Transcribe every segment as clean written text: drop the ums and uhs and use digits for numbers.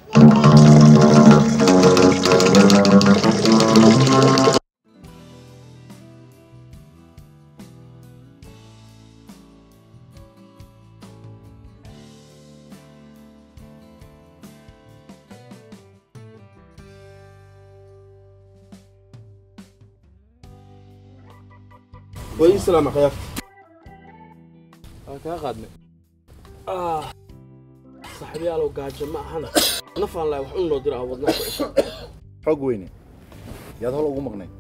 السلام عليكم. كا قادني صاحبي لو قاعد جماعة هنا نفعل لا وحنا ندير عوضنا حق ويني يا هلا ugu maqnay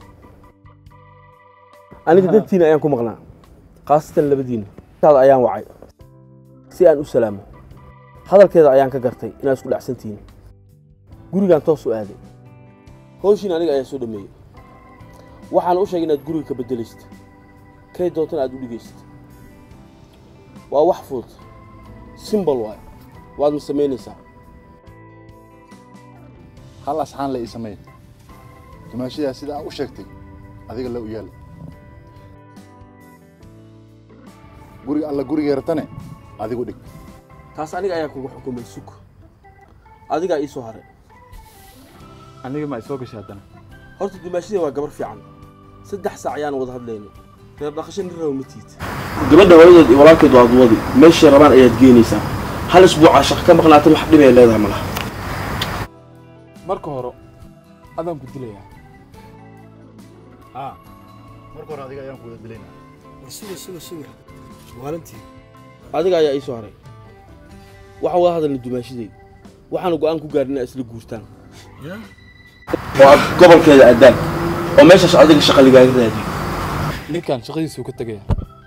aniga dadtiina ayaan ku maqnaa qaasatan labadiina taada ayaan wacay si aan u salaamo hadalkeeda ayaan ka gartay inaad isku dhacsantiin gurigan toos u aaday hawshin aniga ayaa soo dhameeyay waxaan u sheegay inaad guriga ka bedelaysid kay doontan aad u dhigaysid waa wax fudud simple waay waad ma sameynaysaa hal asxaan la ismay tumaashida sida u sheegtay adiga la u yaal guriga yartane adigu dhig taas aniga ayaa kugu xukumay suk adiga ii soo haray aniga ma soo gashay hadana horta tumaashida waa gabar fiican 3 saac ayaan wada hadlaynay reer dhaqashin raw matiid gabadha hooyadeed iyo walaalkeed waa wadi meesha rabaan ayaad geenaysaa hal isbuuc shaqo ka maqnaatay wax dhib ay leedahay malaha marka hore adaan ku dilayaa marka hore adiga ayaan ku dilaynaa suga waalantii adiga ayaa ii soo haray waxa wada hadalna dumaashiday waxaan go'aan ku gaarnaa isla guurtaan waa gobolkeeda aadaan oo meeshaas adiga shaqo ligaaga raadiyo ninkan shaqadiisu ka tagaya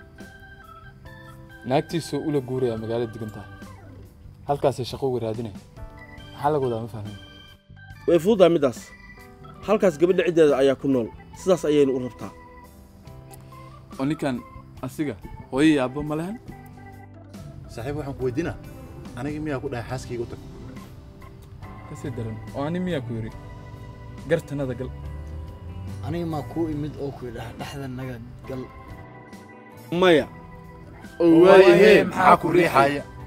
naagtiisu ula guuraya magaalada degantaa halkaas ay shaqo uga raadinay maxaa laga wadaa ma fahmin way fuudaa midaas halkaas gabadha cideeda ayaa ku nool sidaas ayaynu u rabtaa oo ninkan asiga hooyay aabbo ma lahan saaxiib waxaan ku weydiinaa aniga miyaa ku dhahay xaaskayga u tag kasi daran oo ani miyaa ku yiri gartanada gal aniga ma ku imid oo ku dhahay dhaxda naga gal maya waaye maxaa ku riixaya